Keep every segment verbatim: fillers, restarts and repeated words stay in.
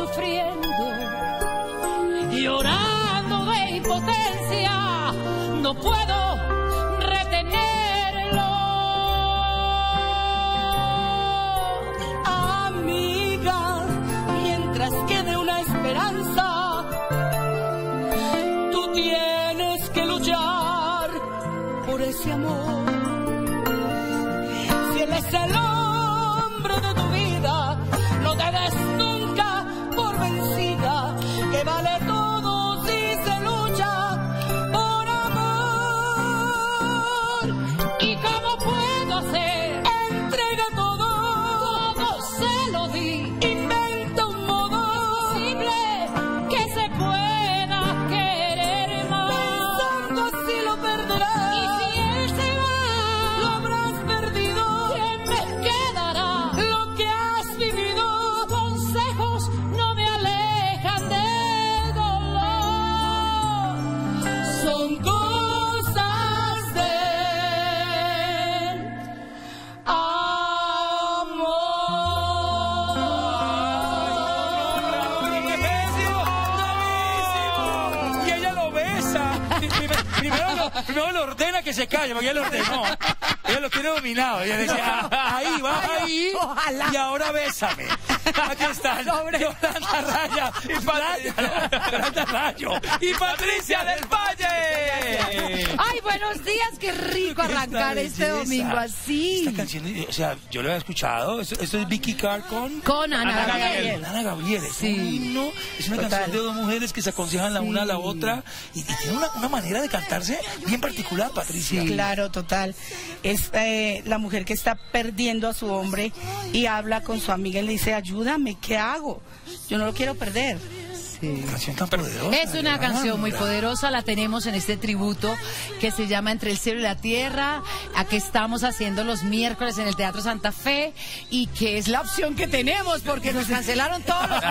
sufriendo, llorando de impotencia, no puedo retenerlo. Amiga, mientras quede una esperanza, tú tienes que luchar por ese amor. Si él es el hombre de tu vida, no te des nunca por vencida, que vale todo si se lucha por amor. ¿Y cómo puedo hacer? Entrega todo, Todo se lo di. inventa un modo Imposible que se pueda querer más. pensando así lo perderás. Y si él se Lo va, habrás perdido, ¿quién me quedará? lo que has vivido. Consejos no me alejan del dolor. Son cosas del amor. Y ella lo besa. Primero, primero lo, primero lo ordena que se calle, porque ella lo ordenó. Ella lo tiene dominado. Ella dice, ah, ahí, va ahí. Ojalá. Y ahora bésame. Aquí están. Sobre- Yolanda Raya. Y Patricia. Yolanda Rayo. Y Patricia del Valle. Ay, buenos días, qué rico arrancar Esta este belleza. domingo así. Esta canción, o sea, yo lo había escuchado. Esto, esto es Vicky Carr con... Con Ana, Ana Gabriel. Gabriel. Ana Gabriel, es Sí. un himno, es una Total. canción de dos mujeres que se aconsejan la una a la Sí. otra y, y tiene una, una manera de cantarse bien particular, Patricia. Claro, total. Es eh, la mujer que está perdiendo a su hombre y habla con su amiga y le dice, ayúdame, ¿qué hago? Yo no lo quiero perder. Sí. Canción tan poderosa. Es una Yolanda. canción muy poderosa, la tenemos en este tributo que se llama Entre el cielo y la tierra. Aquí estamos haciendo los miércoles en el Teatro Santa Fe y que es la opción que tenemos porque nos cancelaron todos los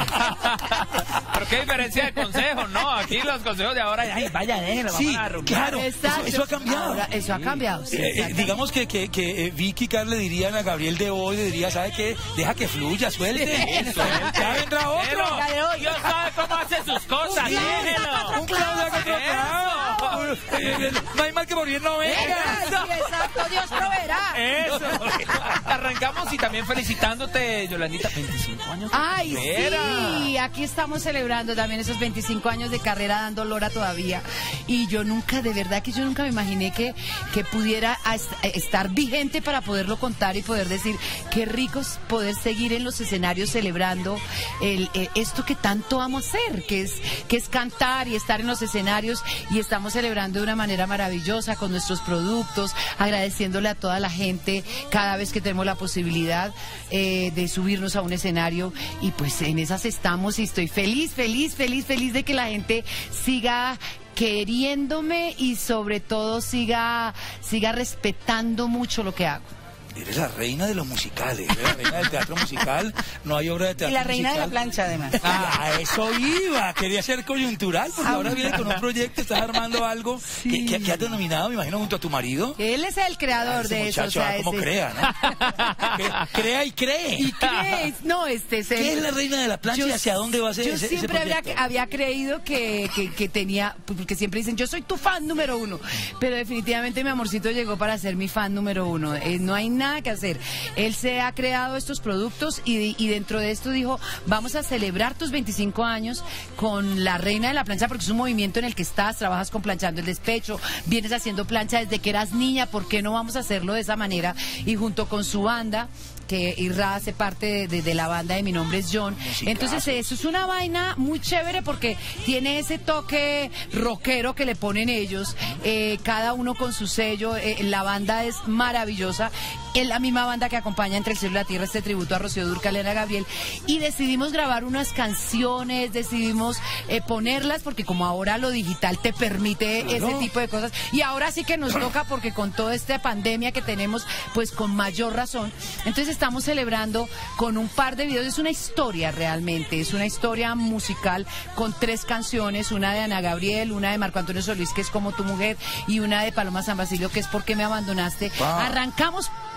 Pero qué diferencia de consejos, ¿no? Aquí los consejos de ahora, ay, vaya, déjenlo, Sí, vamos a rumbear. claro, eso, Exacto. eso ha cambiado. Ahora, eso ha cambiado. sí, Eh, eh, exactamente. digamos que, que, que eh, Vicky Carr le dirían a Gabriel de hoy, le diría, ¿sabe qué? Deja que fluya, suelte. Eso, Ya vendrá Pero, otro. Dios sabe cómo hace sus cosas, déjenlo. Un clavo de otro clavo. Eh, No hay mal que por bien no venga. Sí, exacto, Dios proveerá. Eso. Arrancamos y también felicitándote, Yolandita, veinticinco años. de Ay, carrera. sí, aquí estamos celebrando también esos veinticinco años de carrera dando lora todavía. Y yo nunca, de verdad que yo nunca me imaginé que, que pudiera a est- a estar vigente para poderlo contar y poder decir qué rico es poder seguir en los escenarios celebrando el, eh, esto que tanto amo hacer, que es, que es cantar y estar en los escenarios, y estamos celebrando de una manera maravillosa con nuestros productos, agradeciéndole a toda la gente cada vez que tenemos la posibilidad eh, de subirnos a un escenario, y pues en esas estamos y estoy feliz, feliz, feliz, feliz de que la gente siga queriéndome y sobre todo siga, siga respetando mucho lo que hago. Eres la reina de los musicales, eres la reina del teatro musical. No hay obra de teatro Y la reina de la musical. plancha, además. Ah, a eso iba. Quería ser coyuntural, porque ahora viene con un proyecto, estás armando algo que, que, que has denominado, me imagino, junto a tu marido. Él es el creador Ese de eso. muchacho, o sea, ah, como ese- crea, ¿no? Que- Crea y cree. ¿Y qué es? No, este es el... ¿Qué es la reina de la plancha y hacia dónde va a ser Yo ese, ese siempre había, proyecto? había creído que, que, que tenía, porque siempre dicen, yo soy tu fan número uno, pero definitivamente mi amorcito llegó para ser mi fan número uno. Eh, no hay nada que hacer. Él se ha creado estos productos y, y dentro de esto dijo, vamos a celebrar tus veinticinco años con la reina de la plancha, porque es un movimiento en el que estás, trabajas con Planchando el Despecho, vienes haciendo plancha desde que eras niña, ¿por qué no vamos a hacerlo de esa manera? Y junto con su banda, que Irra hace parte de, de, de la banda de Mi Nombre es John. Musicazos. Entonces eso es una vaina muy chévere porque tiene ese toque rockero que le ponen ellos, eh, cada uno con su sello, eh, la banda es maravillosa, es la misma banda que acompaña Entre el cielo y la tierra, este tributo a Rocío Dúrcal y Ana Gabriel, y decidimos grabar unas canciones, decidimos eh, ponerlas porque como ahora lo digital te permite Claro. ese tipo de cosas, y ahora sí que nos toca porque con toda esta pandemia que tenemos, pues con mayor razón. Entonces estamos celebrando con un par de videos, es una historia realmente, es una historia musical con tres canciones, una de Ana Gabriel, una de Marco Antonio Solís, que es Como tu mujer, y una de Paloma San Basilio, que es ¿Por qué me abandonaste? Wow. Arrancamos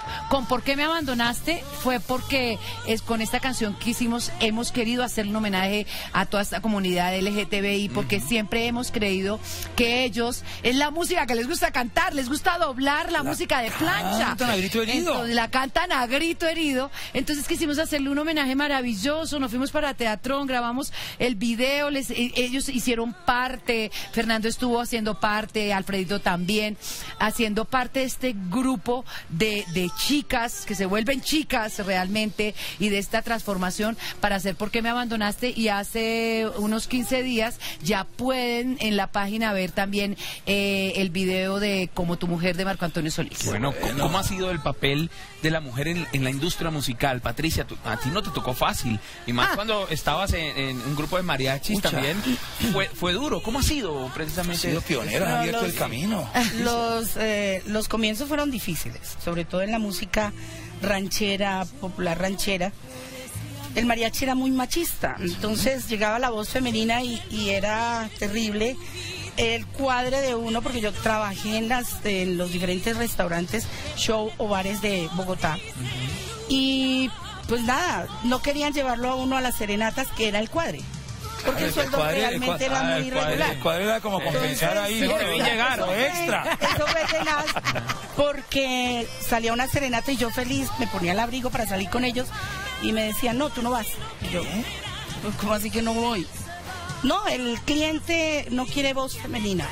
con ¿Por qué me abandonaste? Fue porque es con esta canción que hicimos, hemos querido hacer un homenaje a toda esta comunidad L G T B I, porque uh-huh. siempre hemos creído que ellos, es la música que les gusta cantar, les gusta doblar la, la música de plancha. Cantan a grito herido. Entonces, la cantan a grito herido. Entonces quisimos hacerle un homenaje maravilloso, nos fuimos para Teatrón, grabamos el video, les, ellos hicieron parte, Fernando estuvo haciendo parte, Alfredito también, haciendo parte de este grupo de, de chicas que se vuelven chicas realmente, y de esta transformación para hacer ¿Por qué me abandonaste? Y hace unos quince días ya pueden en la página ver también eh, el video de Como tu mujer de Marco Antonio Solís. Bueno, ¿cómo ha sido el papel de la mujer en, en la industria musical? Patricia, tú, a ti no te tocó fácil, y más ah. cuando estabas en, en un grupo de mariachis. Mucha. También fue, fue duro. ¿Cómo ha sido precisamente? Ha sido pionera, no, ha abierto los, el camino. Los, eh, los comienzos fueron difíciles, sobre todo en la música ranchera, popular ranchera. El mariachi era muy machista, entonces llegaba la voz femenina y, y era terrible el cuadre de uno, porque yo trabajé en, las, en los diferentes restaurantes, show o bares de Bogotá. Uh-huh. Y pues nada, no querían llevarlo a uno a las serenatas, que era el cuadre. Porque el sueldo cuadre, realmente el era muy irregular. El cuadre era como compensar ahí, ¿no? Debí llegar, eso extra. Eso fue tenaz, porque salía una serenata y yo feliz, me ponía el abrigo para salir con ellos, y me decían, no, tú no vas. Y yo, pues, ¿cómo así que no voy? No, el cliente no quiere voz femenina.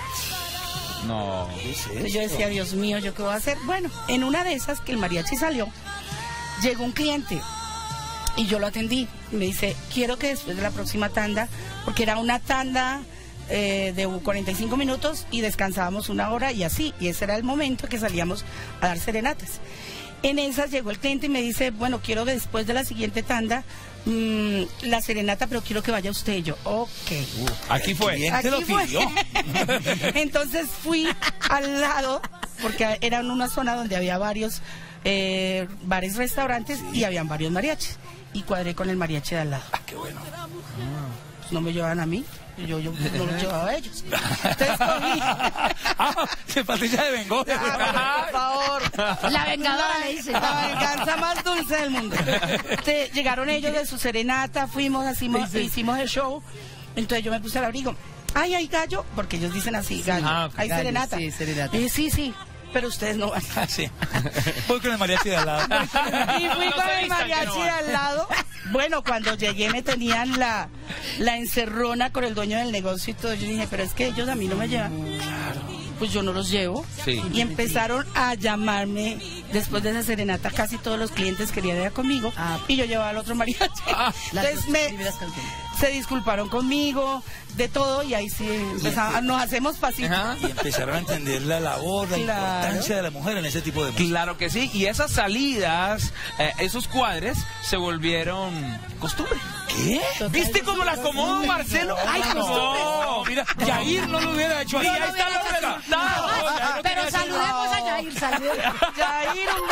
No. ¿Qué es eso? Yo decía, Dios mío, ¿yo qué voy a hacer? Bueno, en una de esas que el mariachi salió, llegó un cliente y yo lo atendí. Y me dice, quiero que después de la próxima tanda, porque era una tanda eh, de cuarenta y cinco minutos y descansábamos una hora y así. Y ese era el momento que salíamos a dar serenatas. En esas llegó el cliente y me dice, bueno, quiero que después de la siguiente tanda mmm, la serenata, pero quiero que vaya usted. Y yo, ok. Uh, aquí fue. Aquí lo pidió. Entonces fui al lado, porque era en una zona donde había varios eh, bares, restaurantes, y habían varios mariachis. Y cuadré con el mariachi de al lado. Ah, qué bueno. Pues no me llevaban a mí. Yo, yo no los llevaba a ellos. Entonces cogí. Ah, se Patricia de vengó. Ah, por favor. La vengadora le dice. La venganza más dulce del mundo. Entonces, llegaron ellos de su serenata, fuimos, hicimos, sí, sí. hicimos el show. Entonces yo me puse el abrigo. Ay, hay gallo, porque ellos dicen así, gallo. Ah, okay. Hay gallo, serenata. Sí, serenata. Y sí, sí. Pero ustedes no van. Ah, sí. Voy con el mariachi de al lado. Y fui con el mariachi de al lado. Bueno, cuando llegué me tenían la, la encerrona con el dueño del negocio y todo. Yo dije, pero es que ellos a mí no me llevan. Claro. Pues yo no los llevo. Sí. Y empezaron a llamarme después de esa serenata. Casi todos los clientes querían ir conmigo. Ah. Y yo llevaba al otro mariachi. Ah. Entonces me, se disculparon conmigo, de todo, y ahí sí empezamos, nos hacemos pasitos. Y empezaron a entender la labor, la claro. importancia de la mujer en ese tipo de música. Claro que sí, y esas salidas, eh, esos cuadres, se volvieron costumbre. ¿Qué? Total, ¿viste cómo la acomodó Marcelo? No, ¡Ay, costumbre! No, mira, Yair no lo hubiera hecho así. No, ahí están los resultados. No, pero saludemos a Yair, saludemos. Yair, un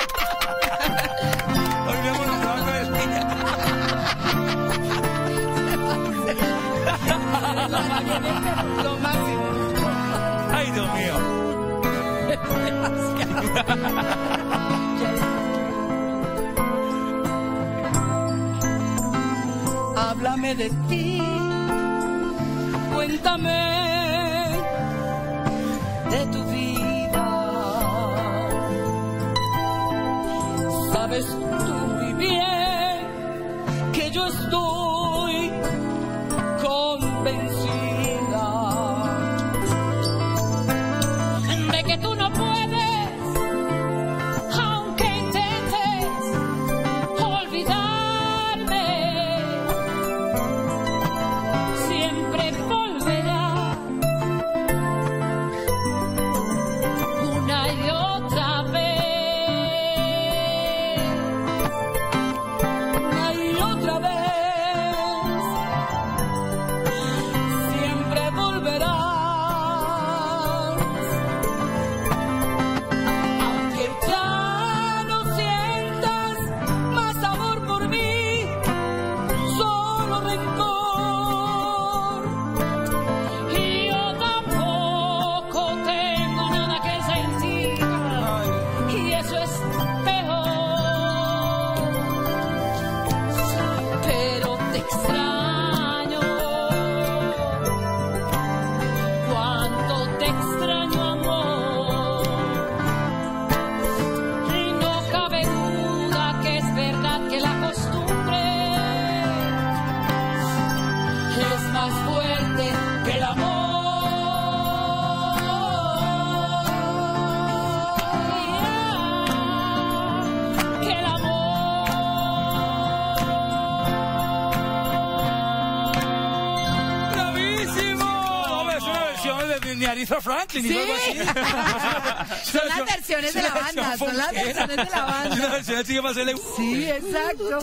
beso. Olvidemos los trabajos de España. Lo máximo. Ay, Dios mío. Háblame de ti, cuéntame de tu vida. Sabes tú muy bien que yo estoy convencida de que tú no puedes, aunque intentes olvidarme, siempre volverá una y otra vez, una y otra vez. Aretha Franklin y Sí. algo así. Son las versiones de la banda, son las versiones de la banda. Una versión así que va a hacerle... Sí, exacto.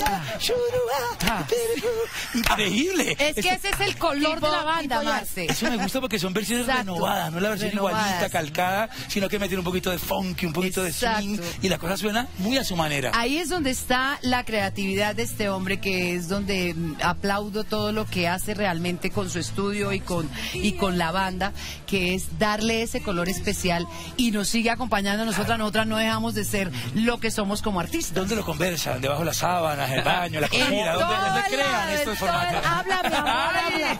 Increíble. Es que ese es el color de la banda, Marce. Eso me gusta porque son versiones Exacto. renovadas, no la versión Renovadas. igualita, calcada, sino que meten un poquito de funk, un poquito Exacto. de swing, y la cosa suena muy a su manera. Ahí es donde está la creatividad de este hombre, que es donde mm, aplaudo todo lo que hace realmente con su estudio y con, y con la banda, que es darle ese color especial, y nos sigue acompañando a nosotras. Nosotras no dejamos de ser lo que somos como artistas. ¿Dónde lo conversan? ¿Debajo de las sábanas, el baño, la En cocina? ¿Dónde, todo dónde crean lado, estos en todo el- formatos? Habla, mi amor, habla.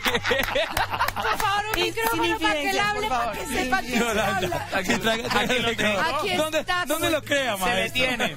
Por favor, un Y micrófono sin para que él infidencia, hable, por para favor. que sepa que se Yolanda, habla. aquí traga- traga el micrófono. Aquí ¿Dónde, está, ¿dónde como- lo crea, Se maestro? detiene.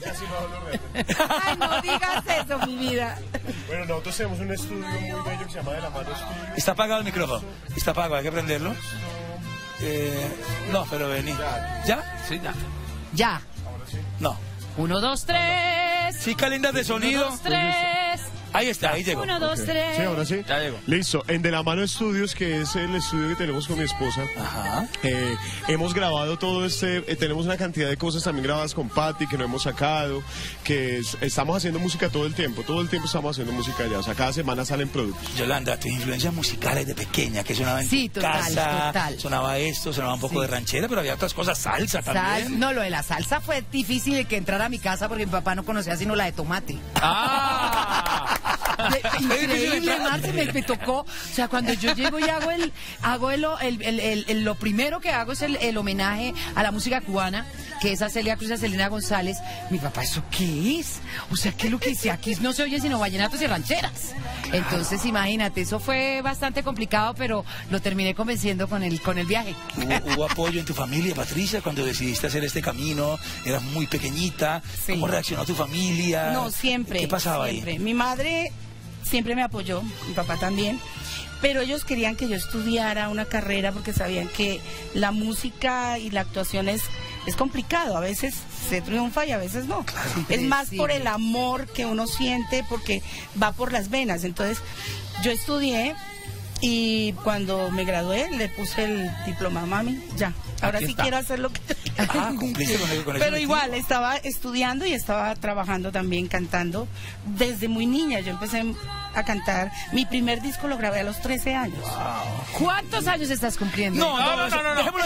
Ay, no digas eso, mi vida. Bueno, nosotros tenemos un estudio muy bello que se llama De la Mano Estudio. Está apagado el micrófono. Está apagado, hay que prenderlo. Eh, no, pero vení. ¿Ya? Sí, ya. Ya. No. Uno, dos, tres. Chicas lindas de sonido. Uno, dos, tres. Ahí está, ahí llegó. Uno, dos, tres. Sí, ahora sí. Ya llegó. Listo. En De la Mano Estudios, que es el estudio que tenemos con mi esposa, Ajá. eh, hemos grabado todo este, eh, tenemos una cantidad de cosas también grabadas con Patty que no hemos sacado, que es- estamos haciendo música todo el tiempo, todo el tiempo estamos haciendo música ya, o sea, cada semana salen productos. Yolanda, tus influencias musicales de pequeña, que sonaba en Sí, tu total, casa, total. sonaba esto, sonaba un poco Sí. de ranchera, pero había otras cosas, salsa Sal- también. no, lo de la salsa fue difícil de que entrara a mi casa porque mi papá no conocía sino la de tomate. ¡Ah! Increíble, Marce, me, me tocó. O sea, cuando yo llego y hago el, hago el, el- el- el- el- lo primero que hago es el, el homenaje a la música cubana, que es a Celia Cruz y a Selena González. Mi papá, ¿eso qué es? O sea, ¿qué es lo que dice? Aquí no se oye sino vallenatos y rancheras. Entonces, imagínate, eso fue bastante complicado, pero lo terminé convenciendo con el, con el viaje. ¿Hubo, hubo apoyo en tu familia, Patricia, cuando decidiste hacer este camino? Eras muy pequeñita. Sí. ¿Cómo reaccionó tu familia? No, siempre. ¿Qué pasaba siempre. ahí? Mi madre siempre me apoyó, mi papá también, pero ellos querían que yo estudiara una carrera porque sabían que la música y la actuación es, es complicado, a veces se triunfa y a veces no. Es más por el amor que uno siente, porque va por las venas. Entonces, yo estudié y cuando me gradué le puse el diploma, mami, ya, ahora Aquí sí está. quiero hacer lo que... Ah, cumpliste con, el, con ese Pero objetivo. igual, estaba estudiando y estaba trabajando también, cantando desde muy niña. Yo empecé a cantar. Mi primer disco lo grabé a los trece años. ¿Cuántos años estás cumpliendo? No, no, no, no, no, no. Quédate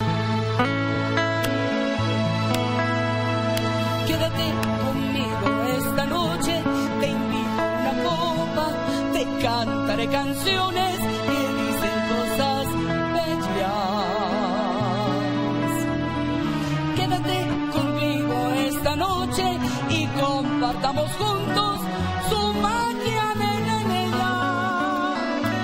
conmigo esta noche, te invito a una copa, te cantaré canciones que dicen cosas bellas. Quédate conmigo esta noche y compartamos juntos su magia de negra.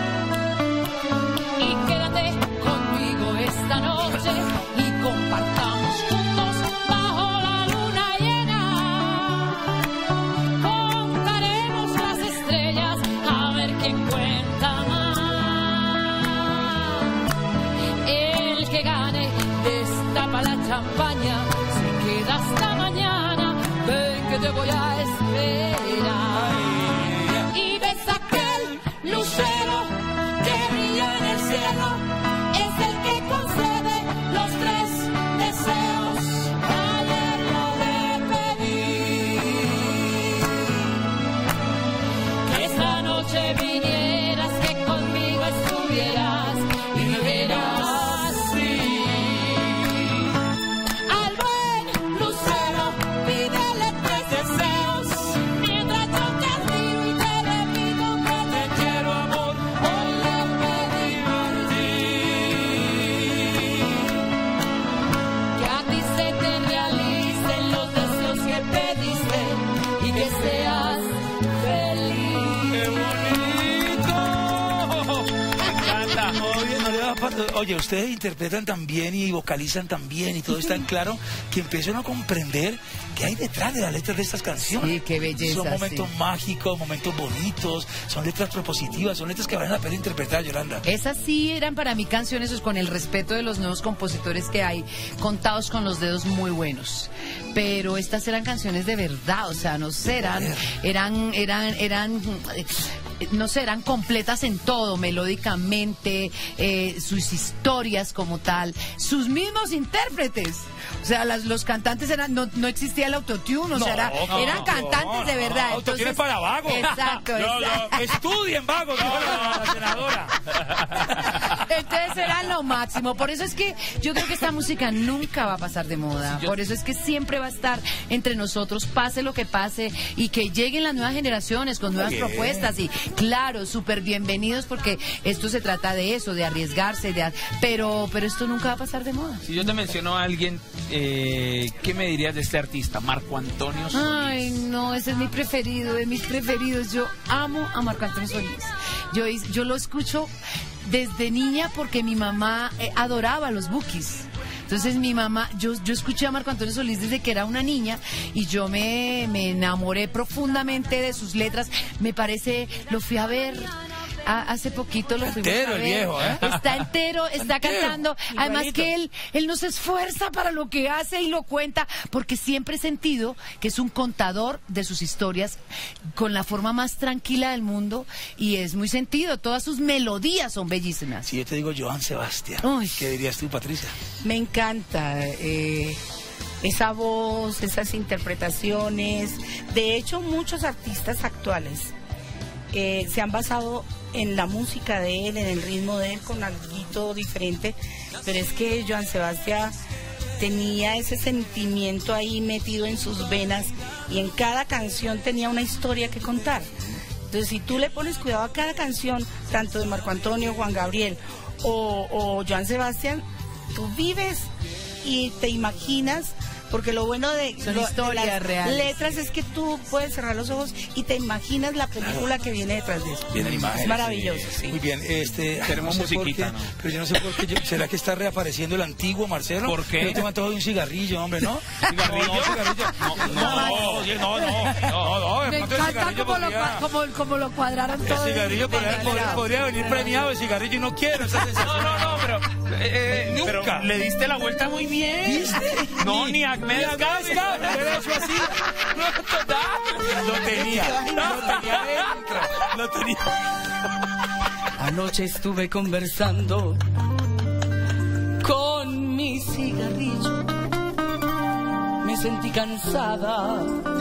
Y quédate conmigo esta noche y compartamos juntos bajo la luna llena. Contaremos las estrellas a ver quién cuenta más. El que gane destapa la champaña, se queda hasta mañana, ven que te voy a esperar. Y ves aquel lucero que brilla en el cielo, es el que concede los tres deseos. Ayer lo de pedir, que esta noche vinieras, que conmigo estuvieras y me vieras así. Al buen lucero pídele tres deseos, mientras yo te admiro y te repito que te quiero, amor. Hoy le pedí a ti que a ti se te realicen los deseos que pediste y que seas feliz. ¡Qué bonito! Me encanta. Oye, no le da pa- Oye, ustedes interpretan tan bien y vocalizan tan bien y todo es tan claro que empiezo a comprender qué hay detrás de las letras de estas canciones. Sí, qué belleza, Son momentos sí. mágicos, momentos bonitos, son letras propositivas, son letras que valen la pena interpretar, Yolanda. Esas sí eran para mí canciones, pues, con el respeto de los nuevos compositores que hay, contados con los dedos, muy buenos. Pero estas eran canciones de verdad, o sea, no sé, eran, eran, eran, eran, no sé, eran completas en todo, melódicamente, eh, sus historias como tal, sus mismos intérpretes. O sea, las, los cantantes eran, no, no existía el autotune, o No, sea, era- no, eran no, cantantes no, de verdad. no, autotune es para vagos. Exacto, No, exacto. no, estudien vagos, dijo la, la senadora. Entonces era lo máximo. Por eso es que yo creo que esta música nunca va a pasar de moda. Por eso es que siempre va a estar entre nosotros, pase lo que pase, y que lleguen las nuevas generaciones con nuevas Bien. propuestas. Y claro, súper bienvenidos, porque esto se trata de eso, de arriesgarse, de, pero, pero esto nunca va a pasar de moda. Si yo te menciono a alguien, eh, ¿qué me dirías de este artista? Marco Antonio Solís. Ay, no, ese es mi preferido, de mis preferidos. Yo amo a Marco Antonio Solís. Yo, yo lo escucho desde niña porque mi mamá eh, adoraba los Bukis. Entonces mi mamá, yo, yo escuché a Marco Antonio Solís desde que era una niña y yo me, me enamoré profundamente de sus letras. Me parece, lo fui a ver a- hace poquito, lo fuimos Entero a el ver. viejo, ¿eh? Está entero, está Entero. cantando. Además Igualito. que él, él no se esfuerza para lo que hace y lo cuenta, porque siempre he sentido que es un contador de sus historias con la forma más tranquila del mundo, y es muy sentido. Todas sus melodías son bellísimas. Si yo te digo Joan Sebastián, Uy. ¿qué dirías tú, Patricia? Me encanta eh, esa voz, esas interpretaciones. De hecho, muchos artistas actuales eh, se han basado en la música de él, en el ritmo de él, con algo diferente. Pero es que Joan Sebastián tenía ese sentimiento ahí metido en sus venas, y en cada canción tenía una historia que contar. Entonces, si tú le pones cuidado a cada canción, tanto de Marco Antonio, Juan Gabriel o, o Joan Sebastián, tú vives y te imaginas, porque lo bueno de, Son lo- de historias las reales. letras es que tú puedes cerrar los ojos y te imaginas la película que viene detrás de eso. Vienen imágenes. Es maravilloso, sí. Muy bien, este, Tenemos no sé por musiquita, qué, ¿no? pero yo no sé por qué, yo- ¿será que está reapareciendo el antiguo Marcelo? ¿Por qué? Yo tengo antojo de un cigarrillo, hombre, ¿no? ¿Cigarrillo? No, no, cigarrillo. No, no, oye, no, no, no, no, de Me pronto el encanta cigarrillo como lo, podría- cua- como, como lo cuadraron El todo. cigarrillo podría, podría- podría venir premiado, el cigarrillo y no quiero esa sensación. No, no, no, pero, eh, eh, Nunca. pero le diste la vuelta muy bien. ¿Viste? No, ni Ahmed Ahmed Gaby. Gaby, me hubiera hecho así. No, total. Lo tenía, lo tenía dentro, lo tenía. Anoche estuve conversando con mi cigarrillo. Me sentí cansada,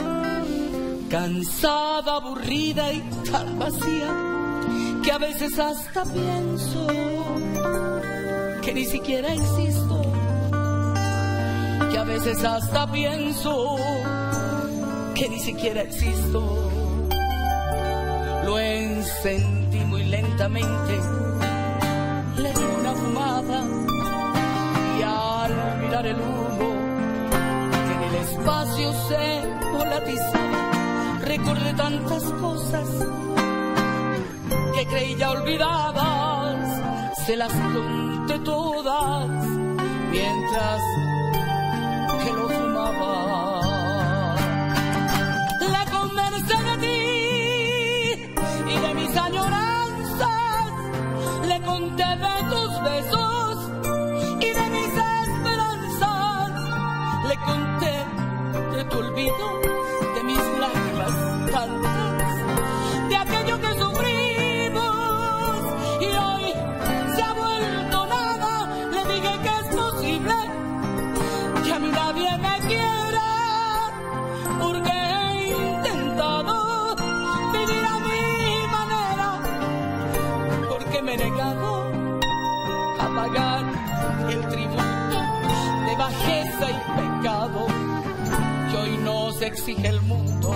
cansada, aburrida y tan vacía, que a veces hasta pienso que ni siquiera existo, que a veces hasta pienso que ni siquiera existo. Lo encendí muy lentamente, le di una fumada y al mirar el humo que en el espacio se volatizaba, recordé tantas cosas que creí ya olvidadas. Se las conté todas mientras que lo fumaba. Le conversé de ti y de mis añoranzas, le conté de tus besos y de mis esperanzas, le conté de tu olvido, de mis lágrimas tantas, de aquello que sufrimos y hoy se ha vuelto nada. Le dije que es posible que a mí nadie me quiera, porque he intentado vivir a mi manera, porque me he negado a pagar el tributo de bajeza y pecado que hoy nos exige el mundo.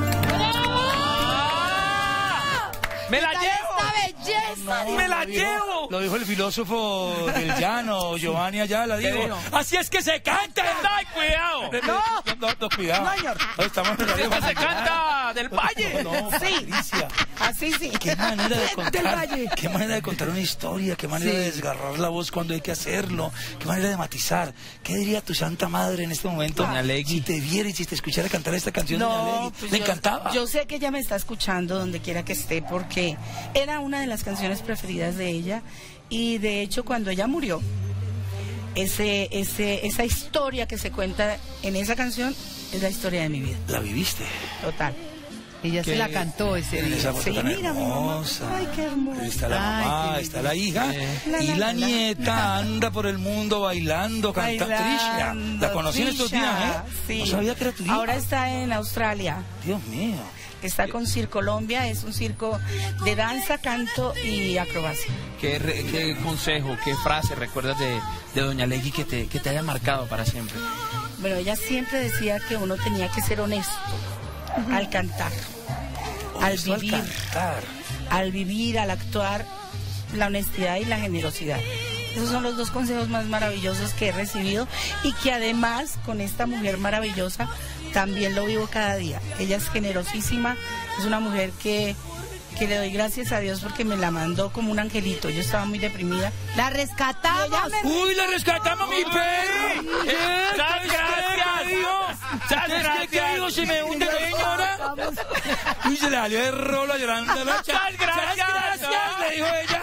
¡Me la Esta llevo! belleza! Dios ¡Me la Lo dijo- llevo! Lo dijo el filósofo del llano, Giovanni Ayala, ¿Qué dijo, dijo? así es que se canta. ¡Ay, cuidado! No, no, no, cuidado. No, señor. No, estamos en radio ¡Esta se familiar. canta del Valle! No, Sí. Patricia. Así sí. Qué manera de Del contar, Valle. qué manera de contar una historia, qué manera de desgarrar la voz cuando hay que hacerlo, qué manera de matizar. ¿Qué diría tu santa madre en este momento? Doña Legui. Si te viera y si te escuchara cantar esta canción, Doña Legui. pues Le yo- encantaba. Yo sé que ella me está escuchando donde quiera que esté, porque era una de las canciones preferidas de ella, y de hecho cuando ella murió, ese, ese, esa historia que se cuenta en esa canción es la historia de mi vida, La viviste. total. Ella se la cantó ese día. Esa foto Sí, tan mira, mi mamá. hermosa. Ay, qué hermosa. Está la Ay, mamá, qué está la hija La, y la, la la. nieta anda por el mundo bailando, cantando. Tricia, Bailando, la conocí en estos Trisha, días, ¿eh? sí. No sabía que era tu hija. Ahora está en Australia. Dios mío. Está con Circolombia, es un circo de danza, canto y acrobacia. ¿Qué, re- qué consejo, qué frase recuerdas de, de Doña Legui que te, que te haya marcado para siempre? Bueno, ella siempre decía que uno tenía que ser honesto al cantar, al Honesto al vivir, cantar. al vivir, al actuar, la honestidad y la generosidad. Esos son los dos consejos más maravillosos que he recibido y que además con esta mujer maravillosa también lo vivo cada día. Ella es generosísima, es una mujer que, que le doy gracias a Dios porque me la mandó como un angelito. Yo estaba muy deprimida. La rescatamos. ¡Uy, la rescatamos, mi perro! ¡Muchas gracias! ¡Muchas ¿Qué te digo? Se me hunde, señora. Uy, se le salió de rolo llorando. ¡Muchas gracias! gracias! Le dijo ella.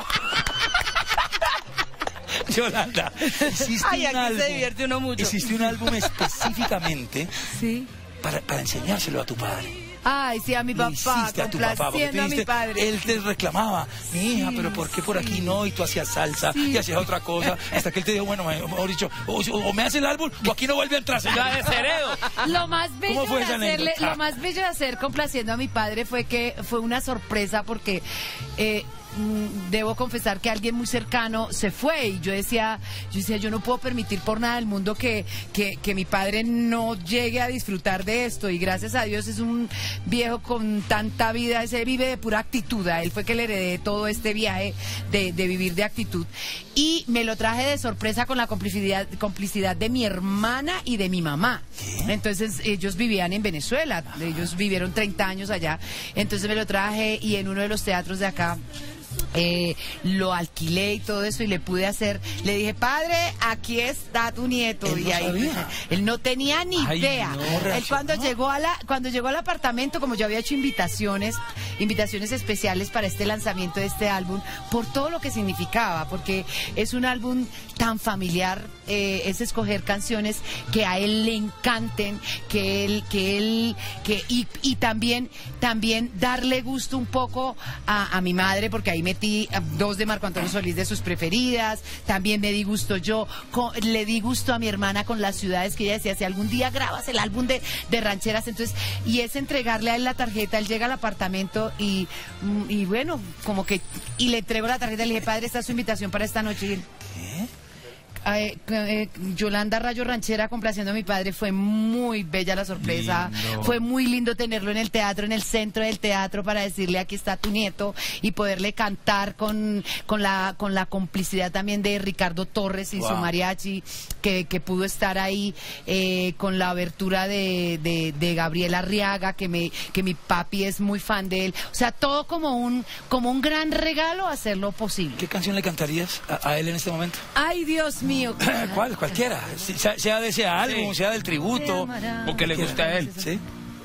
Yolanda, hiciste Ay, un aquí álbum. se divierte uno mucho. Hiciste un álbum específicamente Sí. para, para enseñárselo a tu padre. Ay, sí, a mi Lo papá, hiciste a tu papá, porque tú complaciendo a mi dijiste, padre. él te reclamaba, mi hija, pero ¿por qué por aquí no? Y tú hacías salsa y hacías otra cosa, hasta que él te dijo, bueno, mejor dicho, o, o me hace el álbum o aquí no vuelve a entrar. ¡La desheredo! Lo más bello ¿Cómo fue de esa hacerle, anécdota? lo más bello de hacer complaciendo a mi padre fue que fue una sorpresa porque eh, mm, debo confesar que alguien muy cercano se fue y yo decía, yo decía, yo no puedo permitir por nada del mundo que, que, que mi padre no llegue a disfrutar de esto y gracias a Dios es un viejo con tanta vida, ese vive de pura actitud, a él fue que le heredé todo este viaje de, de vivir de actitud y me lo traje de sorpresa con la complicidad, complicidad de mi hermana y de mi mamá. Entonces ellos vivían en Venezuela, ellos vivieron treinta años allá, entonces me lo traje y en uno de los teatros de acá Eh, lo alquilé y todo eso y le pude hacer, le dije, padre, aquí está tu nieto. Él y no ahí sabía. él no tenía ni Ay, idea. no, él reaccionó. cuando llegó a la, cuando llegó al apartamento, como yo había hecho invitaciones, invitaciones especiales para este lanzamiento de este álbum, por todo lo que significaba, porque es un álbum tan familiar, eh, es escoger canciones que a él le encanten, que él, que él, que, y, y también, también darle gusto un poco a, a mi madre, porque ahí metí dos de Marco Antonio Solís de sus preferidas, también me di gusto yo, con, le di gusto a mi hermana con las ciudades que ella decía, si algún día grabas el álbum de, de rancheras, entonces, y es entregarle a él la tarjeta, él llega al apartamento y, y bueno, como que, y le entrego la tarjeta y le dije, padre, esta es su invitación para esta noche. Y él, ¿Qué? Eh, eh, Yolanda Rayo Ranchera complaciendo a mi padre, fue muy bella la sorpresa, Lindo. fue muy lindo tenerlo en el teatro, en el centro del teatro para decirle aquí está tu nieto y poderle cantar con, con la con la complicidad también de Ricardo Torres y Wow. su mariachi que, que pudo estar ahí eh, con la abertura de, de, de Gabriel Arriaga que me que mi papi es muy fan de él, o sea, todo como un como un gran regalo hacerlo posible. ¿Qué canción le cantarías a, a él en este momento? Ay, Dios mío. ¿Cuál? Cualquiera. Si- Sea, sea de ese álbum, Sí. sea del tributo. Porque le gusta a él. ¿Sí?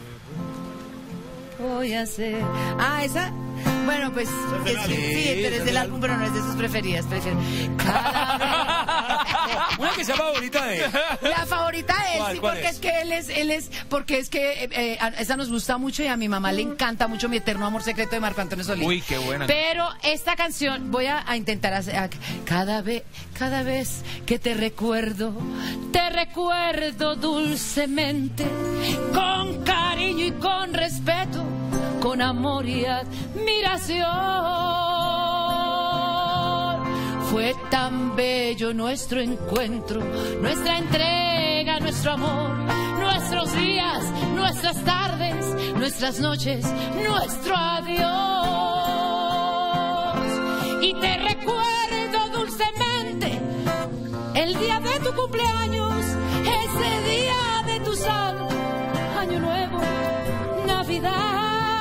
Voy a hacer. Ah, esa. Bueno, pues. Es, sí, pero es del álbum, pero no es de sus preferidas. Prefiero. Cada Una que sea favorita de él. vez- La favorita de él, ¿Cuál, sí, cuál porque es? es? que él es, él es, porque es que eh, eh, a- esa nos gusta mucho y a mi mamá le encanta mucho Mi Eterno Amor Secreto de Marco Antonio Solís. Uy, qué buena. Pero esta canción voy a, a intentar hacer a- cada vez, cada vez que te recuerdo, Te recuerdo dulcemente, con cariño y con respeto, con amor y admiración. Fue tan bello nuestro encuentro, nuestra entrega, nuestro amor, nuestros días, nuestras tardes, nuestras noches, nuestro adiós. Y te recuerdo dulcemente el día de tu cumpleaños, ese día de tu salud, año nuevo, Navidad.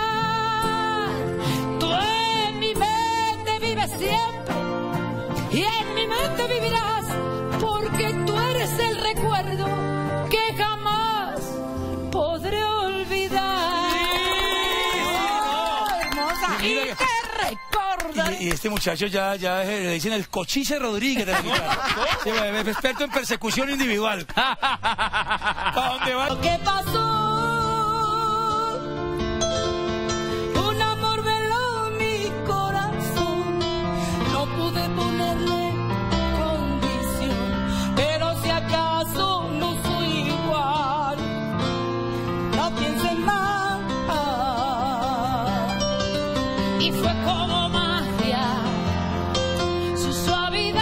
Tú en mi mente vives siempre y en mi mente vivirás, porque tú eres el recuerdo que jamás podré olvidar. Oh, hermosa. Y Mira que- te recordaré. Y, y este muchacho ya, ya eh, le dicen el Cochise Rodríguez de la guitarra. Sí, es experto en persecución individual. ¿Para dónde va? Lo que pasó y fue como magia su suavidad.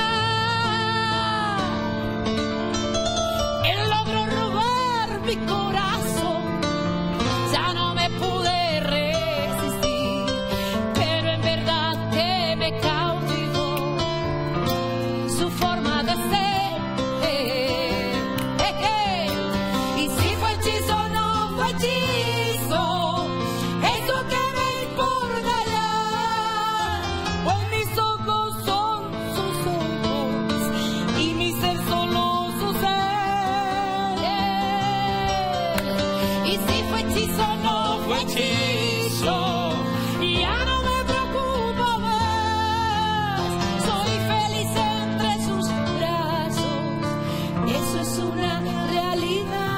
Él logró robar mi corazón, ya no me pude resistir, pero en verdad que me cautivó su forma de ser. Y si fue hechizo, no fue hechizo, eso que me importa ya, pues mis ojos son sus ojos y mi ser solo su ser. Y si fue hechizo, no fue hechizo, y ya no me preocupo más, soy feliz entre sus brazos, eso es una realidad.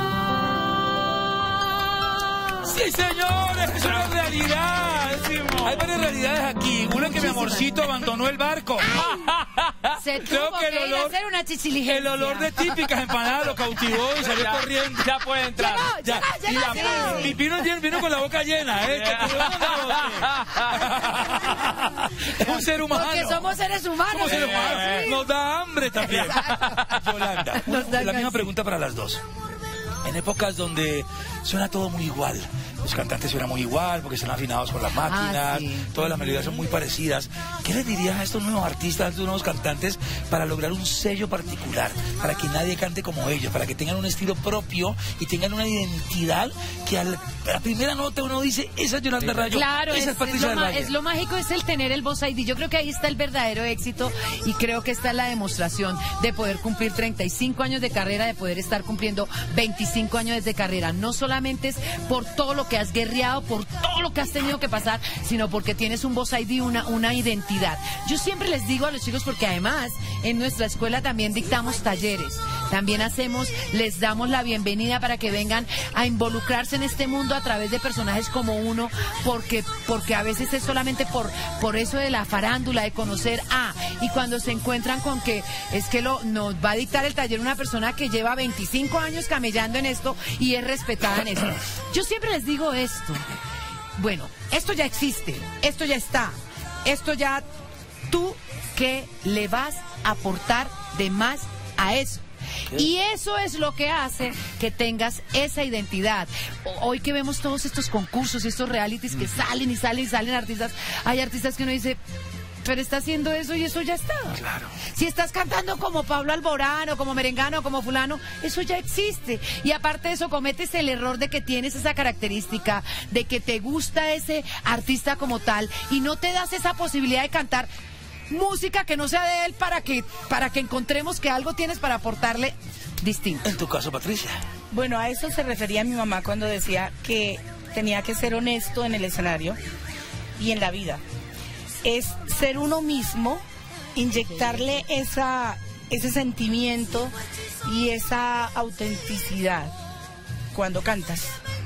Sí, señores, es una realidad. Hay varias realidades aquí. Una que mi amorcito abandonó el barco. Se Creo tuvo que que, el ir a olor- hacer una chichiligencia. El olor de típicas empanadas lo cautivó y salió Ya, corriendo. ya puede entrar. Llegó, Ya, llegó, y llegó, la- sí. y vino, vino con la boca llena, ¿eh? Que te lo Es un ser humano. Porque somos seres humanos. Somos seres humanos. Sí. Nos da hambre también. Yolanda, una- Nos da la misma ganas. pregunta para las dos. En épocas donde suena todo muy igual, los cantantes suenan muy igual porque están afinados con las máquinas, Ah, sí. todas las melodías son muy parecidas. ¿Qué les dirías a estos nuevos artistas, a estos nuevos cantantes para lograr un sello particular, para que nadie cante como ellos, para que tengan un estilo propio y tengan una identidad que al- a la primera nota uno dice, esa es Yolanda Rayo, Claro, esa es, es, es Patricia lo del ma- Valle? es lo mágico, es el tener el Voz I D. Yo creo que ahí está el verdadero éxito y creo que esta es la demostración de poder cumplir treinta y cinco años de carrera, de poder estar cumpliendo veinticinco años de carrera. No solamente es por todo lo que has guerreado, por todo lo que has tenido que pasar, sino porque tienes un Voz I D, una, una identidad. Yo siempre les digo a los chicos, porque además en nuestra escuela también dictamos talleres, también hacemos, les damos la bienvenida para que vengan a involucrarse en este mundo a través de personajes como uno, porque, porque a veces es solamente por, por eso de la farándula, de conocer a, y cuando se encuentran con que es que lo, nos va a dictar el taller una persona que lleva veinticinco años camellando en esto y es respetada en eso. Yo siempre les digo esto, bueno, esto ya existe, esto ya está, esto ya, ¿tú qué le vas a aportar de más a eso? Y eso es lo que hace que tengas esa identidad. O- Hoy que vemos todos estos concursos, estos realities que salen y salen y salen artistas, hay artistas que uno dice, pero está haciendo eso y eso ya está. Claro. Si estás cantando como Pablo Alborán o como Merengano o como fulano, eso ya existe. Y aparte de eso, cometes el error de que tienes esa característica, de que te gusta ese artista como tal y no te das esa posibilidad de cantar música que no sea de él para que, para que encontremos que algo tienes para aportarle distinto. En tu caso, Patricia. Bueno, a eso se refería mi mamá cuando decía que tenía que ser honesto en el escenario y en la vida. Es ser uno mismo, inyectarle esa, ese sentimiento y esa autenticidad cuando cantas,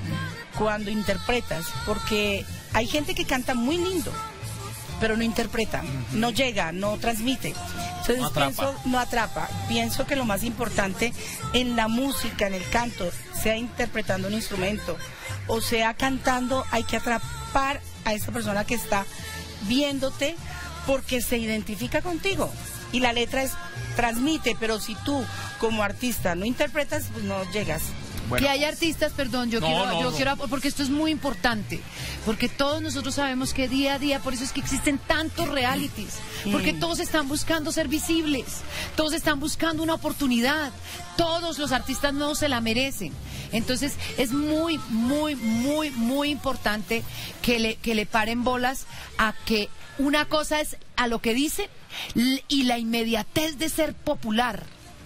cuando interpretas, porque hay gente que canta muy lindo, pero no interpreta, no llega, no transmite. Entonces No atrapa. pienso, no atrapa. Pienso que lo más importante en la música, en el canto, sea interpretando un instrumento o sea cantando, hay que atrapar a esa persona que está viéndote porque se identifica contigo. Y la letra es transmite, pero si tú como artista no interpretas, pues no llegas. Bueno. Que hay artistas, perdón, yo No, quiero, no, yo no. quiero, porque esto es muy importante, porque todos nosotros sabemos que día a día, por eso es que existen tantos realities, porque todos están buscando ser visibles, todos están buscando una oportunidad, todos los artistas nuevos se la merecen. Entonces es muy, muy, muy, muy importante que le, que le paren bolas a que una cosa es a lo que dicen l- y la inmediatez de ser popular.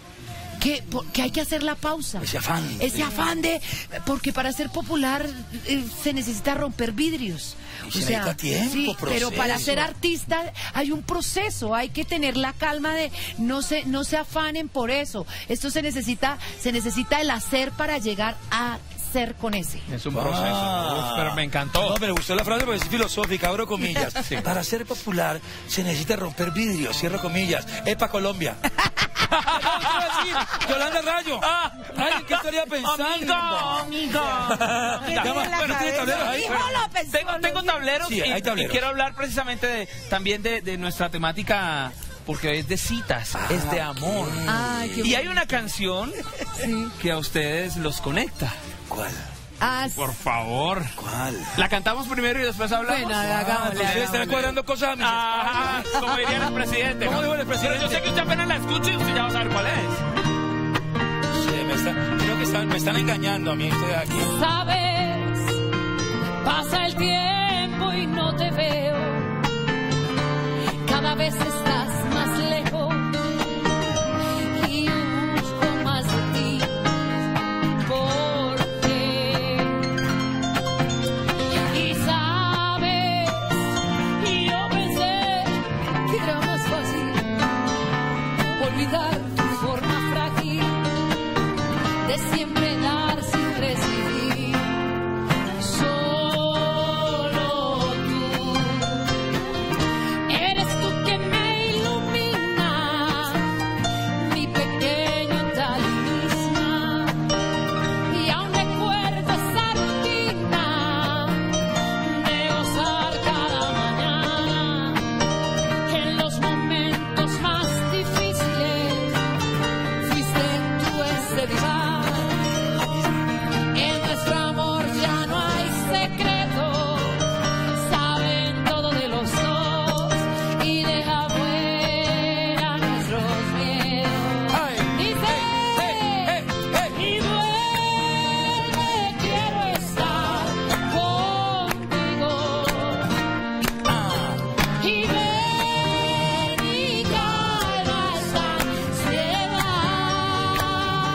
Que, por- que hay que hacer la pausa. Ese afán. Ese afán de... Porque para ser popular eh, se necesita romper vidrios. Y se necesita tiempo, sí, pero para proceso. ser artista hay un proceso, hay que tener la calma de no se, no se afanen por eso. Esto se necesita, se necesita el hacer para llegar a ser con ese. Es un Ah. proceso. Uf, pero me encantó. No, me gustó la frase porque es filosófica, abro comillas. Para ser popular se necesita romper vidrios, cierro comillas. ¡Epa, Colombia! Yolanda Rayo. Ah. Ay, ¿qué estaría pensando? Amigo, amigo. ¿Qué tiene en la Bueno, ¿tiene cabeza? tableros ahí? Hijo, lo pensó, Tengo, lo tengo dijo. tableros, Sí, y, hay tableros. y quiero hablar precisamente de, también de, de nuestra temática, porque hoy es de citas, es de amor. Ay, qué Y hay bueno. una canción Sí. que a ustedes los conecta. ¿Cuál? Ah, Por favor. ¿Cuál? ¿La cantamos primero y después hablamos? bueno, hagámosle. Ustedes están hagámosle. cuadrando cosas a mis Ajá, como diría el presidente. ¿Cómo ¿no? dijo el presidente? Pero yo sé que usted apenas la escucha y usted ya va a saber cuál es. Sí, me están, creo que están, me están engañando a mí ustedes aquí. Sabes, pasa el tiempo y no te veo. Cada vez estás más lejos y yo busco más de ti. ¿Por qué? Y sabes, y yo pensé que era más fácil olvidar tu forma frágil de siempre dar sin recibir. Solo tú eres tú que me ilumina, mi pequeño talismán. Y aún recuerdo esa rutina de gozar cada mañana en los momentos más difíciles. Fuiste tú ese diván. En nuestro amor ya no hay secreto, saben todo de los dos y deja fuera nuestros miedos. Ay, Dice, hey, hey, y vuelve, quiero estar contigo. Y ver mi calma esta ansiedad.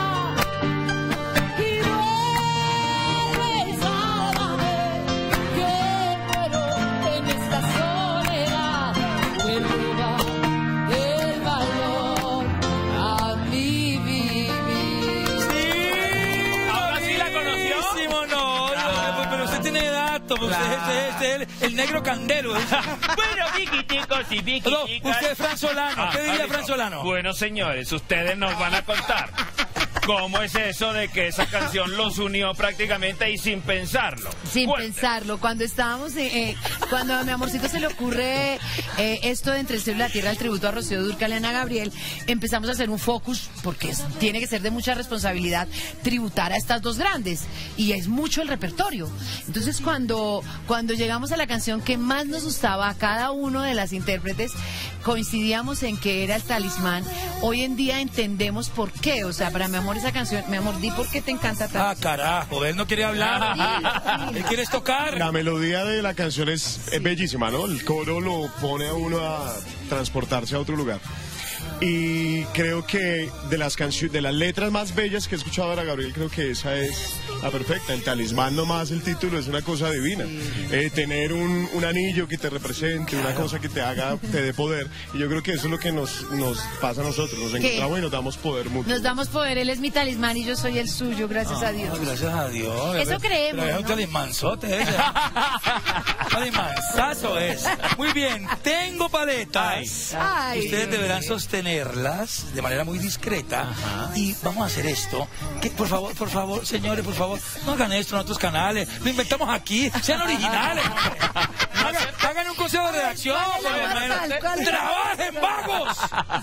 Y vuelve y sálvame, que muero en esta soledad. Vuelva el valor a mi vivir. ¿Ahora sí la conoció? buenísimo, no, Claro. no, pero usted tiene datos, usted, Claro. usted- usted es el, el negro candelo. Bueno, viquiticos y No, viquiticas. usted es Fran Solano, ¿qué Ah, diría amigo. Fran Solano? Bueno, señores, ustedes nos van a contar cómo es eso de que esa canción los unió prácticamente y sin pensarlo. Sin Cuenten. pensarlo, cuando estábamos, eh, eh, cuando a mi amorcito se le ocurre eh, esto de Entre el cielo y la tierra, el tributo a Rocío Dúrcal y Ana Gabriel, empezamos a hacer un focus, porque es- tiene que ser de mucha responsabilidad tributar a estas dos grandes, y es mucho el repertorio. Entonces, cuando, cuando llegamos a la canción que más nos gustaba a cada uno de las intérpretes, coincidíamos en que era el talismán. Hoy en día entendemos por qué, o sea, para mi amor esa canción, mi amor, di por qué te encanta tanto. Ah, carajo, él no quiere hablar. Él quiere tocar. La melodía de la canción es, es bellísima, ¿no? El coro lo pone a uno a transportarse a otro lugar. Y creo que de las canciones, de las letras más bellas que he escuchado de Ana Gabriel, creo que esa es la perfecta. El talismán nomás, el título, es una cosa divina. Eh, tener un, un anillo que te represente, una cosa que te haga, te dé poder. Y yo creo que eso es lo que nos, nos pasa a nosotros. Nos encontramos y nos damos poder mutuo. Nos damos poder, él es mi talismán y yo soy el suyo, gracias a Dios. No, gracias a Dios. Eso creemos, Pero es un ¿no? talismanzote ese. Talismanzazo es. Muy bien, tengo paletas. Ay. Ustedes deberán sostenerlas de manera muy discreta. Y vamos a hacer esto. Que, por favor, por favor, señores, por favor, no hagan esto en otros canales. Lo inventamos aquí. Sean originales. Hagan, hagan un consejo de redacción. por lo menos. ¿Cuál, cuál? ¡Trabajen, vagos!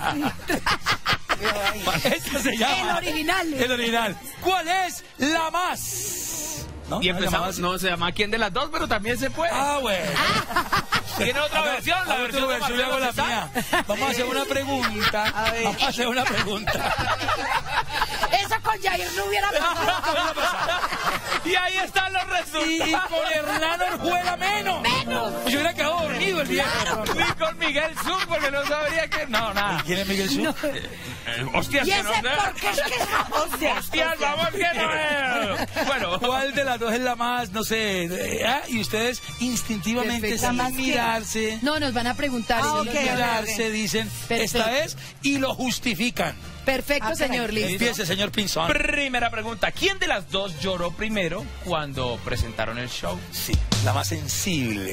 Esto se llama. El original. El original. ¿Cuál es la más? ¿No? Y ¿No empezamos, llamabas? no se llama ¿Quién de las dos? Pero también se puede. Ah, bueno. Tiene otra versión, la A ver, versión tu de versión, yo hago la Marcelo mía. Vamos a hacer una pregunta. Vamos a hacer una pregunta. Eso con Jair no hubiera pasado. Y ahí están los Y, y resultados. con Hernán Orjuela menos. Menos. Yo hubiera quedado dormido el viejo. Y con Miguel Sur, porque no sabría que... No, nada. ¿Quién es Miguel Sur? Eh, hostias, ¿Y que ese no sé. por qué es que es Hostias, vamos, que no es. Bueno, ¿Cuál de las dos es la más? No sé. eh, ah, Y ustedes instintivamente, Perfecto. ¿La sin más qué? mirarse, No, nos van a preguntar. Ah, y ok, nos sin van a- mirarse, dicen, Perfecto. esta es, y lo justifican. Perfecto, Ah, señor caray. Listo. Empiece, señor Pinzón. primera pregunta. ¿Quién de las dos lloró primero cuando presentaron el show? Sí. La más sensible.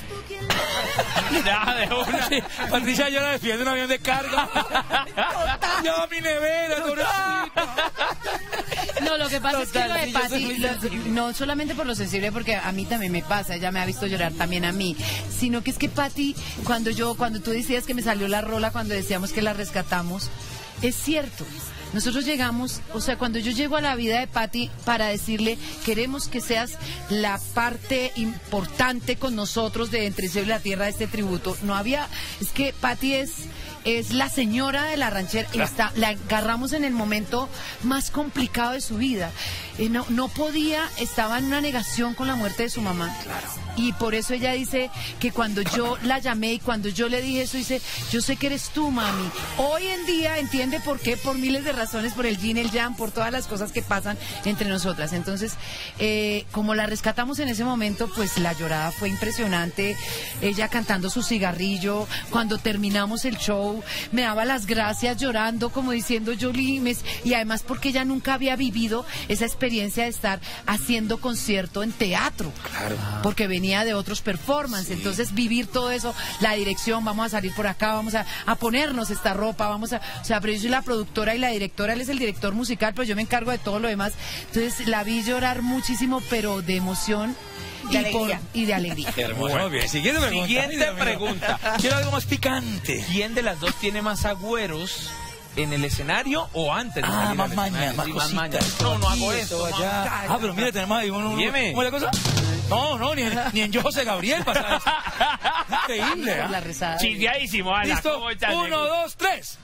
Ya, de una. Sí, Patricia llora despidiendo un avión de carga. Lleva mi nevera, pobrecita. No, lo que pasa Total, es que sí, lo yo de soy Pati, muy lo- sensible. no solamente por lo sensible, porque a mí también me pasa, ella me ha visto llorar también a mí, sino que es que Pati, cuando yo, cuando tú decías que me salió la rola, cuando decíamos que la rescatamos, es cierto. Nosotros llegamos, o sea, cuando yo llego a la vida de Pati para decirle, queremos que seas la parte importante con nosotros de Entre el cielo y la tierra de este tributo, no había, es que Pati es... es la señora de la ranchera y está, la agarramos en el momento más complicado de su vida. Eh, no, no podía, estaba en una negación con la muerte de su mamá. Y por eso ella dice que cuando yo la llamé y cuando yo le dije eso, dice, yo sé que eres tú, mami. Hoy en día entiende por qué, por miles de razones, por el yin, el yang, por todas las cosas que pasan entre nosotras. Entonces, eh, como la rescatamos en ese momento, pues la llorada fue impresionante. Ella cantando su cigarrillo, cuando terminamos el show, me daba las gracias llorando, como diciendo Jolie, me- y además porque ella nunca había vivido esa experiencia de estar haciendo concierto en teatro. Claro. Porque venía de otros performances, entonces vivir todo eso, la dirección, vamos a salir por acá, vamos a, a ponernos esta ropa, vamos a, o sea, pero yo soy la productora y la directora, él es el director musical, pero yo me encargo de todo lo demás, entonces la vi llorar muchísimo, pero de emoción De y, por- alegría. y de alegría. Hermoso. Muy bien. Siguiente pregunta. Siguiente Mira, mira. pregunta. Quiero algo más picante. ¿Quién de las dos tiene más agüeros en el escenario o antes de Ah, salir más al maña, escenario? más Sí, cositas. maña. No, no hago Aquí, esto. esto, allá. mamá. Ah, pero mira, tenemos ahí uno, uno, Dime. ¿cómo es la cosa? No, no, ni en, ni en Yo José Gabriel pasa eso. Increíble, Por la ¿ah? rezada. Chisdeadísimo, Ana. ¿Listo? ¿Cómo estás, Uno, nego? dos, tres.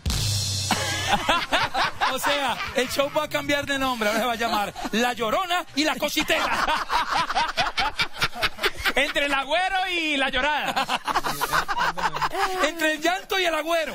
O sea, el show va a cambiar de nombre, ahora se va a llamar La Llorona y la Cositera. Entre el agüero y la llorada. Entre el llanto y el agüero.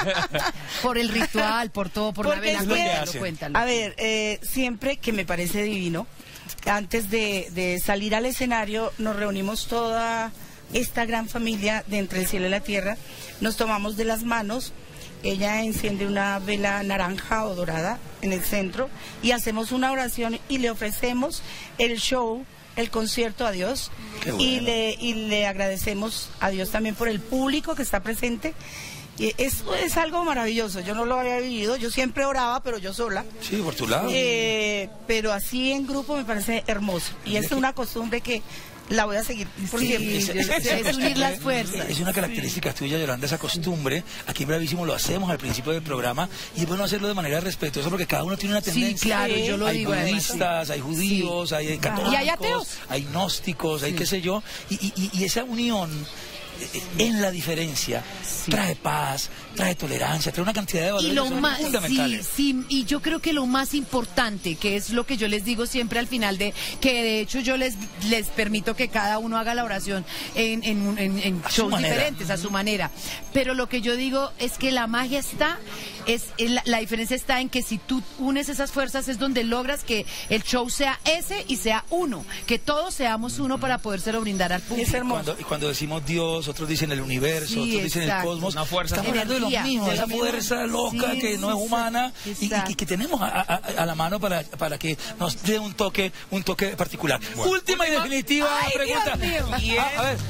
Por el ritual, por todo, por Porque la es vela, que- cuéntalo, cuéntalo. A ver, eh, siempre que me parece divino, antes de, de salir al escenario, nos reunimos toda esta gran familia de Entre el cielo y la tierra, nos tomamos de las manos, ella enciende una vela naranja o dorada en el centro y hacemos una oración y le ofrecemos el show, el concierto a Dios. Qué bueno. y, le, y le agradecemos a Dios también por el público que está presente. Y eso es algo maravilloso, yo no lo había vivido, yo siempre oraba, pero yo sola. Sí, por tu lado. Eh, pero así en grupo me parece hermoso. Y es una costumbre que la voy a seguir por Sí, siempre. yo- es unir las fuerzas. Es una característica tuya, Yolanda, esa costumbre. Aquí en Bravísimo lo hacemos al principio del programa y es bueno hacerlo de manera respetuosa porque cada uno tiene una Sí, tendencia. claro, yo lo hay digo además. budistas, hay judíos, hay católicos, Y hay ateos. hay gnósticos, hay qué sé yo. Y, y- y- y esa unión eh, en la diferencia trae paz, trae tolerancia, trae una cantidad de valores Y lo que son más, sí, fundamentales. sí, y yo creo que lo más importante, que es lo que yo les digo siempre al final de, que de hecho yo les les permito que cada uno haga la oración en, en, en- en A su shows manera. diferentes, a su manera. Pero lo que yo digo es que la magia está, es, es la, la diferencia está en que si tú unes esas fuerzas es donde logras que el show sea ese y sea uno, que todos seamos uno para podérselo brindar al público. Es hermoso. Cuando, y cuando decimos Dios, otros dicen el universo, Sí, otros dicen el exacto. cosmos. Una fuerza. Estamos hablando de lo Energía, mismo, de de esa lo mismo. fuerza loca Sí, que no es sí, humana y, y- exacto. y que tenemos a, a- a la mano para, para que nos dé un toque, un toque particular. Última y definitiva Ay, pregunta. Dios mío. Ah, a ver.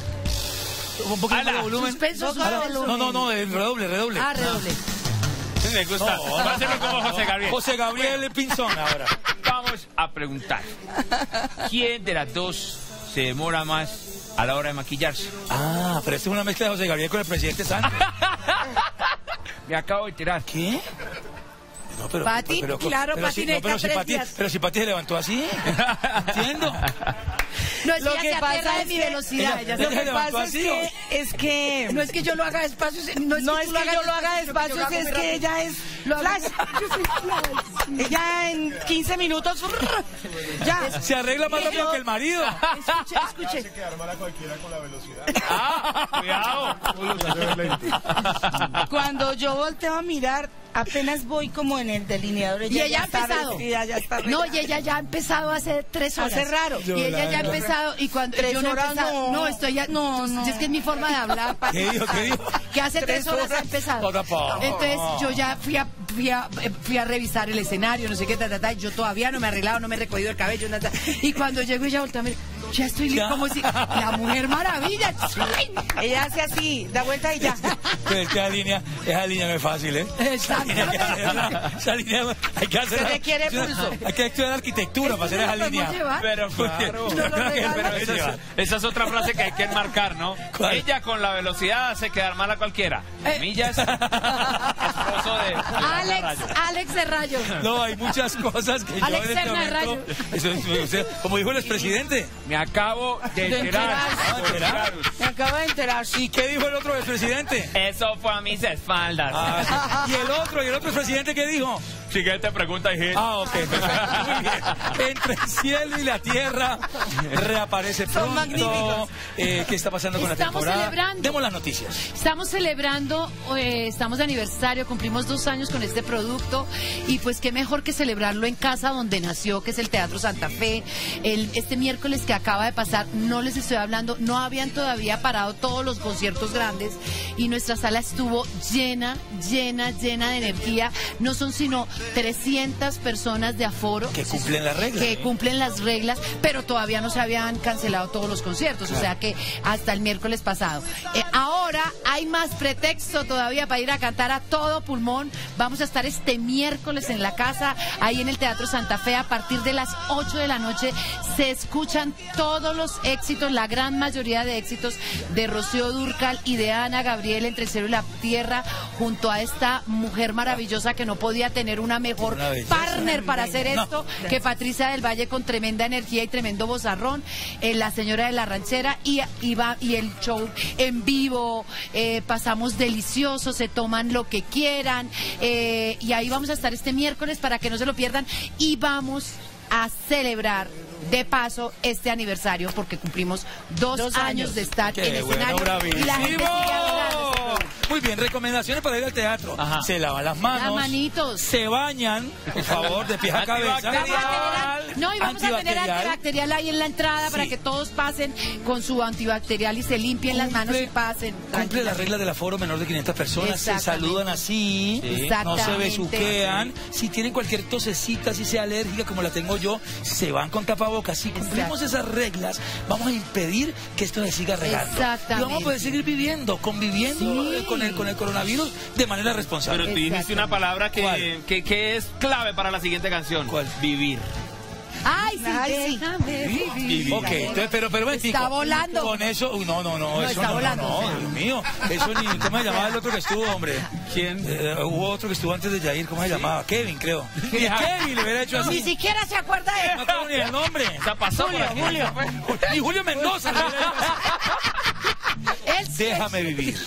Un poquito Ala. de volumen. Suspenso, Ala. suspenso. No, no, no, eh, redoble, redoble. Ah, redoble. Me gusta. Va a ser como José Gabriel. José Gabriel Pinzón ahora. Vamos a preguntar. ¿Quién de las dos se demora más a la hora de maquillarse? Ah, pero esto es una mezcla de José Gabriel con el presidente Santos. Me acabo de tirar. ¿Qué? No, pero, Pati, claro, pero Pati si, no, necesita pero si tres Pati, días. pero si Pati se levantó así. Entiendo. No es Lo que que ella se pasa aterra de es mi que- velocidad. ella se- Lo Ella que levantó pasa es así, que, es que No es que yo lo haga despacio, no es no que, es tú que hagas yo lo haga sino que despacio, yo hago es muy que rápido. ella es Lo hago- flash. Ella en quince minutos ya. Se arregla más rápido que el marido. Escuche, escuche. que armar a cualquiera con la velocidad. Ah, cuidado. Cuando yo volteo a mirar, apenas voy como en el delineador. Y ella ya ha está empezado. vestida, ya está No, arreglada. y ella ya ha empezado hace tres horas. Hace raro. Y ella ya ha empezado, y cuando Tres yo no he horas empezado, no. no, estoy ya, No, no. es que es mi forma de hablar. Pati. ¿Qué dijo? ¿Qué dijo? Que hace tres, Tres horas, horas. ha empezado. No, tampoco. Entonces yo ya fui a, fui, a, eh, fui a revisar el escenario, no sé qué, ta, ta, ta, y yo todavía no me he arreglado, no me he recogido el cabello, ta, ta. Y cuando llego ella voltea a mirar, ya estoy li- como si la Mujer Maravilla. Ella hace así, da vuelta y ya. Pero es que esa línea, esa línea no es fácil, ¿eh? Esa línea hay que hacerla, esa línea hay que hacerla. Se requiere pulso. Hay que estudiar arquitectura para hacer esa ¿Eso no lo línea. podemos llevar? Pero claro. No lo regalan. Pero esa, es, esa es otra frase que hay que enmarcar, ¿no? ¿Cuál? Ella con la velocidad hace quedar mal a cualquiera. Eh. Millas, esposo de... de Alex, Rayo. Alex de Rayo. No, hay muchas cosas que Alex yo en este Serna de momento... Eso es- o sea, como dijo el expresidente. Me acabo de De enterar. enterar. Ah, ¿enterar? Me acabo de enterar. ¿Y qué dijo el otro expresidente? Eso fue a mis espaldas. Ah, y el otro, y el otro expresidente, ¿qué dijo? Siguiente pregunta, hijito. Ah, ok, perfecto. Muy bien. Entre el cielo y la tierra reaparece Son pronto. magníficos. Eh, ¿Qué está pasando con la Estamos temporada? celebrando. Demos las noticias. Estamos celebrando, eh, estamos de aniversario, cumplimos dos años con este producto y pues qué mejor que celebrarlo en casa donde nació, que es el Teatro Santa Fe. El, este miércoles que acaba de pasar, no les estoy hablando, no habían todavía parado todos los conciertos grandes y nuestra sala estuvo llena, llena, llena de energía. No son sino trescientas personas de aforo. Que cumplen las reglas. Que cumplen las reglas, pero todavía no se habían cancelado todos los conciertos, o sea que hasta el miércoles pasado. Eh, ahora hay más pretexto todavía para ir a cantar a todo pulmón. Vamos a estar este miércoles en la casa, ahí en el Teatro Santa Fe, a partir de las ocho de la noche. Se escuchan todos los éxitos, la gran mayoría de éxitos de Rocío Dúrcal y de Ana Gabriel, Entre el cielo y la tierra, junto a esta mujer maravillosa que no podía tener una mejor Una belleza. partner para hacer No. esto que Patricia del Valle, con tremenda energía y tremendo vozarrón, eh, la señora de la ranchera y, y, va, y el show en vivo. Eh, pasamos delicioso, se toman lo que quieran, eh, y ahí vamos a estar este miércoles para que no se lo pierdan y vamos a celebrar de paso este aniversario porque cumplimos dos, Dos años. años de estar Qué en bueno, escenario y la gente sigue hablando. Muy bien, recomendaciones para ir al teatro. Ajá. Se lavan las manos. Las manitos. Se bañan, por favor, de pies a cabeza. Vamos a tener, no, y vamos a tener Antibacterial. antibacterial ahí en la entrada para Sí. que todos pasen con su antibacterial y se limpien las manos y pasen. Cumple las reglas del aforo menor de quinientas personas, se Exactamente. saludan así, Sí. no se Exactamente. besuquean. Si tienen cualquier tosecita, si sea alérgica como la tengo yo, se van con tapabocas. Si cumplimos esas reglas, vamos a impedir que esto se siga regando. Exactamente. Y vamos a poder seguir viviendo, conviviendo Sí. eh, con el, con el coronavirus de manera responsable. Pero tú dijiste una palabra que, ¿Cuál? que, que es clave para la siguiente canción. ¿Cuál? Vivir. Ay, sí, Ay, sí. déjame vivir. Ok, entonces, pero, pero, momentico. Está volando. Con eso, uy, no, no, no, No, eso está no, volando, no, o sea. no, Dios mío. Eso ni, ¿cómo se llamaba el otro que estuvo, hombre? ¿Quién? Eh, hubo otro que estuvo antes de Jair, ¿cómo se llamaba? Kevin, creo. Y Kevin le hubiera hecho Ni así. siquiera se acuerda de No tengo ni el nombre. Esa pasó por aquí. Julio. Y Julio Mendoza. le hubiera hecho así. él. Déjame vivir.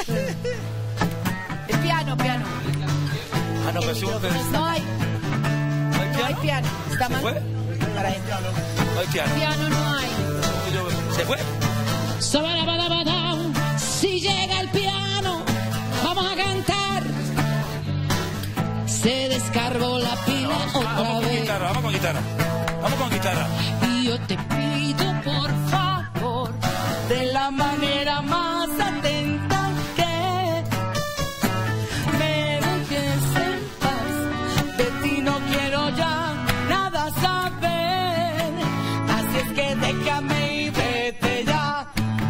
El piano, piano. Ah, no, pero sí, pero- No hay, ¿no hay no hay piano? piano. Está ¿Se mal. fue? Para adentro. No hay piano. Piano no hay. ¿Se fue? Sabarabadabadam, si llega el piano, vamos a cantar. Se descargó la pila otra Vamos con vez. guitarra, vamos con guitarra. Vamos con guitarra. Y yo te pido por favor, de la manera más atenta, que me dejes en paz. De ti no quiero ya nada saber. Así es que déjame y vete ya.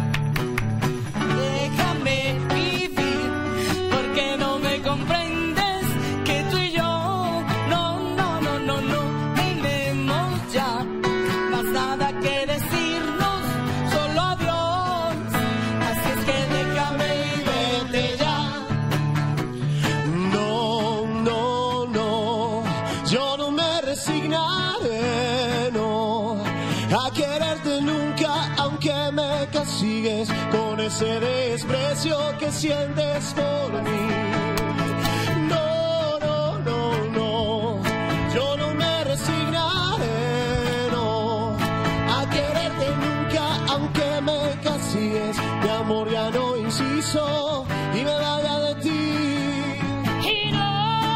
Déjame vivir, porque no me comprendes que tú y yo no, no, no, no, no tenemos ya más nada que decirnos, solo adiós. Así es que déjame y vete ya. No, no, no, yo no me resignaré, no, a quererte nunca, aunque me castigues con ese desprecio que sientes por mí. No, no, no, no, yo no me resignaré, no, a quererte nunca, aunque me castigues, mi amor ya no insisto y me vaya de ti. Y no,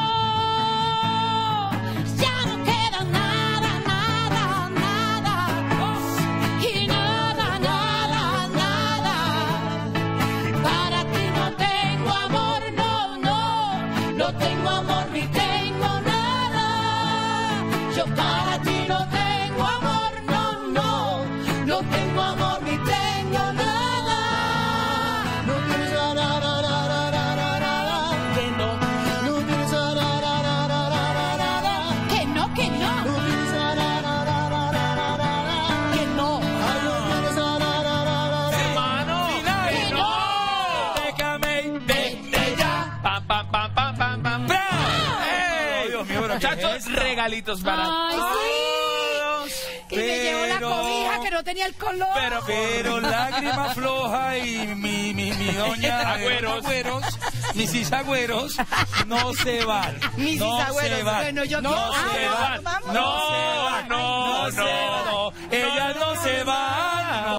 ya no queda nada, nada, nada. Y nada, nada, nada. Para ti no tengo amor, no, no. No tengo amor ni tengo nada. Yo para ti no tengo amor, no, no. No Muchachos, regalitos para Ay, todos. Y me llevó la cobija que no tenía el color. Pero, pero lágrima floja y mi, mi, mi doña Agüeros. Agüeros, mis Agüeros, no se van. Mis no Agüeros, se van. bueno, yo no quiero- se Ah, van. vamos. No se van. No, No se no, van. no. Ellas no se van.